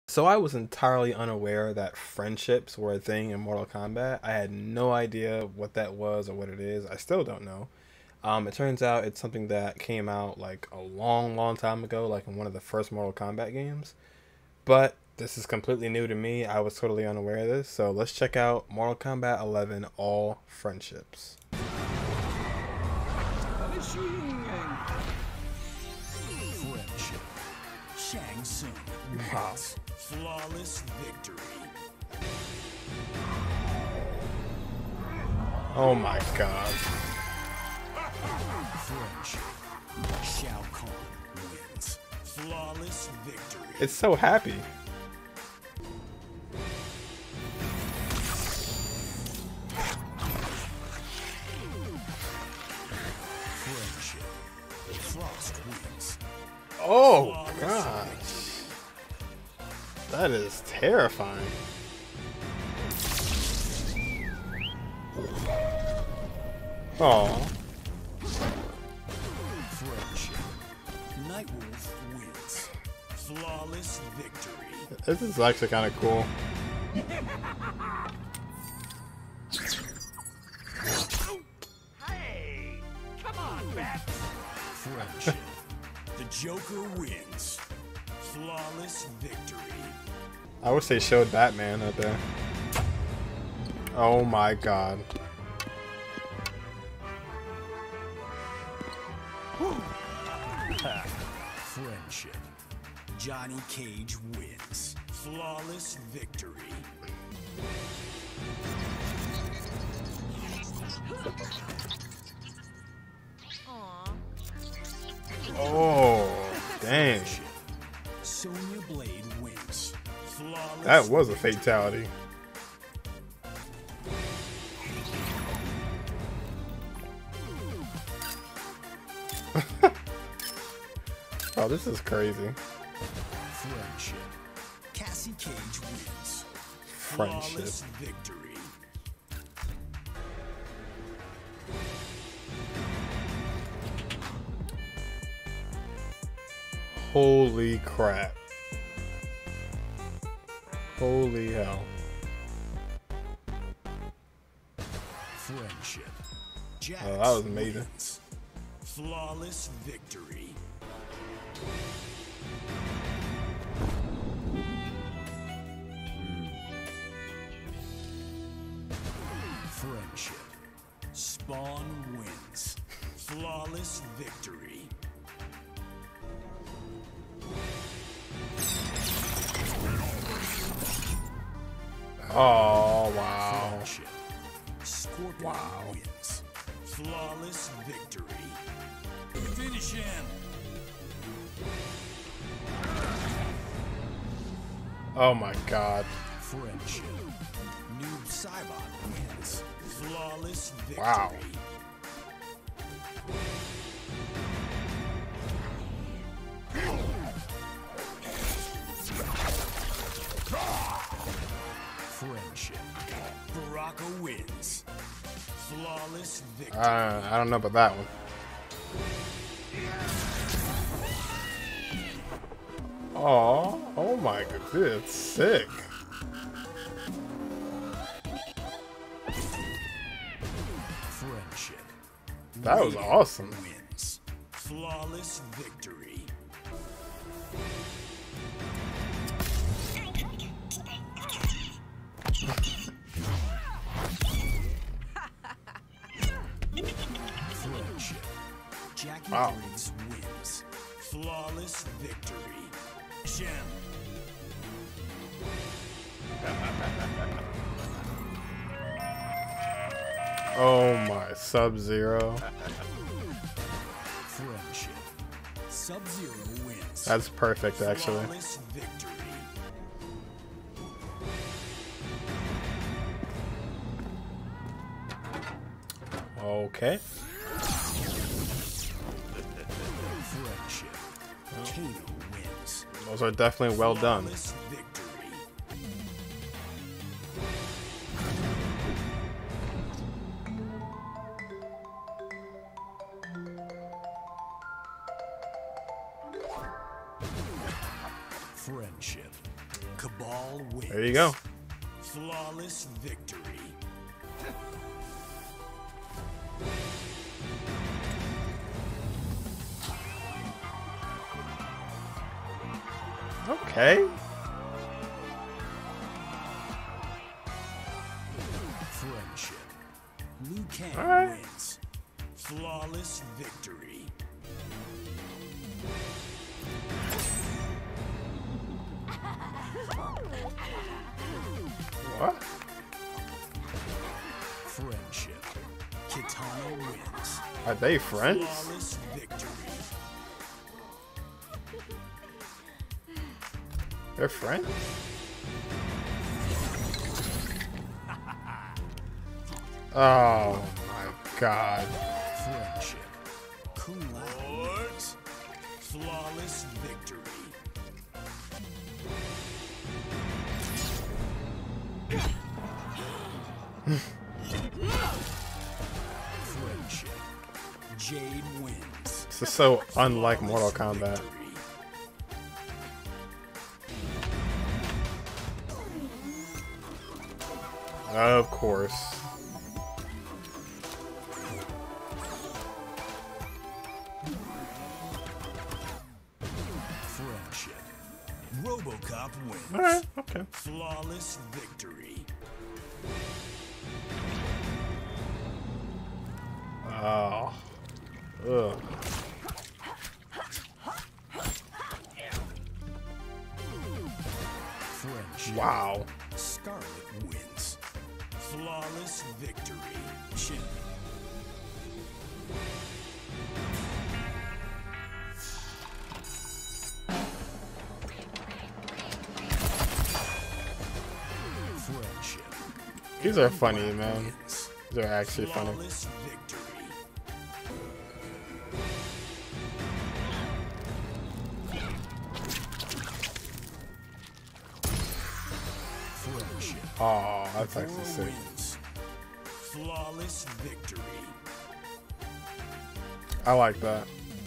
So I was entirely unaware that friendships were a thing in Mortal Kombat. I had no idea what that was or what it is. I still don't know. It turns out it's something that came out like a long, long time ago, like in one of the first Mortal Kombat games. But this is completely new to me. I was totally unaware of this. So let's check out Mortal Kombat 11 All Friendships. Friendship. Shang Tsung. Wow. Flawless victory. Oh my god. Friendship. Shao Kahn wins. Flawless victory. It's so happy. Friendship. Frost wins. Oh Flawless gosh. victory. That is terrifying. Oh. Friendship. Nightwolf wins. Flawless victory. This is actually kind of cool. Hey, come on, Bat. Friendship. The Joker wins. Flawless victory. I wish they showed Batman right there. Oh my god. Friendship. Johnny Cage wins. Flawless victory. Oh, dang. Friendship. Sonya Blade wins. Flawless That was a victory. fatality. Oh, this is crazy. Friendship. Cassie Cage wins. Friendship. Flawless victory. Holy crap. Holy hell. Friendship. Jax Oh, that was amazing. wins. Flawless victory. Friendship. Spawn wins. Flawless victory. Oh, wow. Friendship. Scorpion wins. Flawless victory. Finish him. Oh my god. Friendship. Noob Saibot wins. Flawless victory. Wow. Friendship. Baraka wins. Flawless victory. I don't know about that one. Oh my god, dude, it's sick. Friendship. That was Raiden awesome. Wins. Flawless victory. Friendship. Jackie Wow. Briggs wins. Flawless victory. Shem. Oh my, Sub-Zero. Friendship. Sub-Zero wins. That's perfect, actually. Flawless victory. Okay. Friendship. Kano wins. Those are definitely well done. Flawless victory. Friendship. All wins. There you go. Flawless victory. Okay. Friendship. Liu Kang All right. wins. Flawless victory. What? Friendship. Kitana wins. Are they friends? Flawless victory. They're friends? Oh my god. Friendship. Kung Lao wins. Flawless victory. Friendship. Jade wins. This is so unlike Mortal Kombat. Victory. Of course. Friendship. RoboCop wins. Alright, okay. Flawless victory. Oh. Ugh. Friendship. Wow. Scarlet wins. Flawless victory. Shin. Friendship. These are funny, man. Wins. These are actually funny. Flawless victory. Friendship. Oh, that's actually Four sick. wins. Flawless victory. I like that.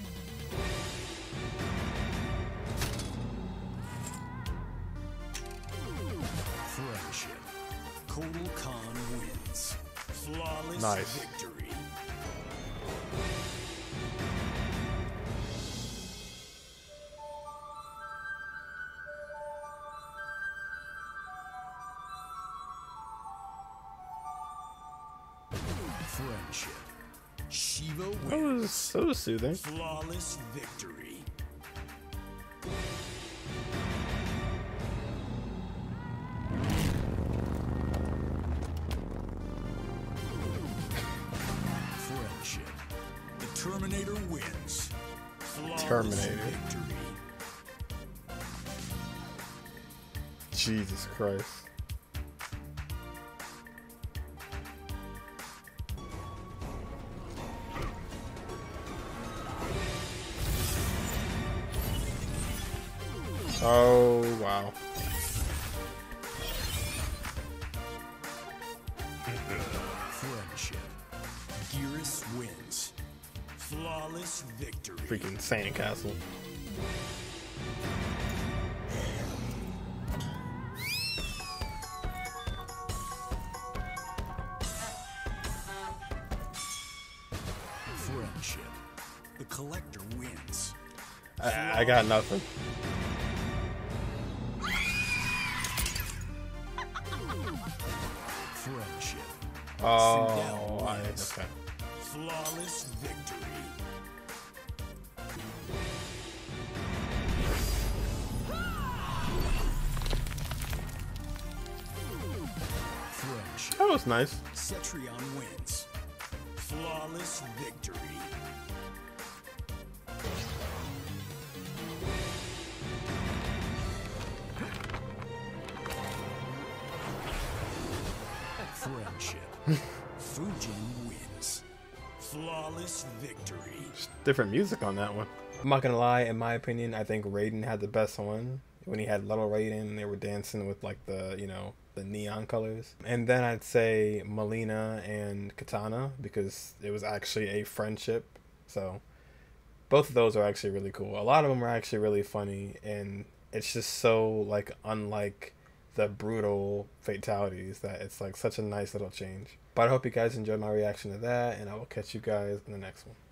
Friendship. Kotal Khan wins. Flawless Nice. victory. Friendship. Shiva wins. That was soothing. Flawless victory. Friendship. The Terminator wins. Flawless Terminator. victory. Jesus Christ. Oh, wow. Friendship. Gearus wins. Flawless victory. Freaking sandcastle. Friendship. The Collector wins. I got nothing. Friendship. Oh, wins. okay. Flawless victory. Friendship. That was nice. Cetrion wins. Flawless victory. Friendship. Fujin wins. Flawless victory. Different music on that one. I'm not gonna lie, in my opinion, I think Raiden had the best one. When he had Little Raiden and they were dancing with like the, you know, the neon colors. And then I'd say Melina and Katana because it was actually a friendship. So both of those are actually really cool. A lot of them are actually really funny, and it's just so like unlike the brutal fatalities that it's like such a nice little change. But I hope you guys enjoyed my reaction to that, and I will catch you guys in the next one.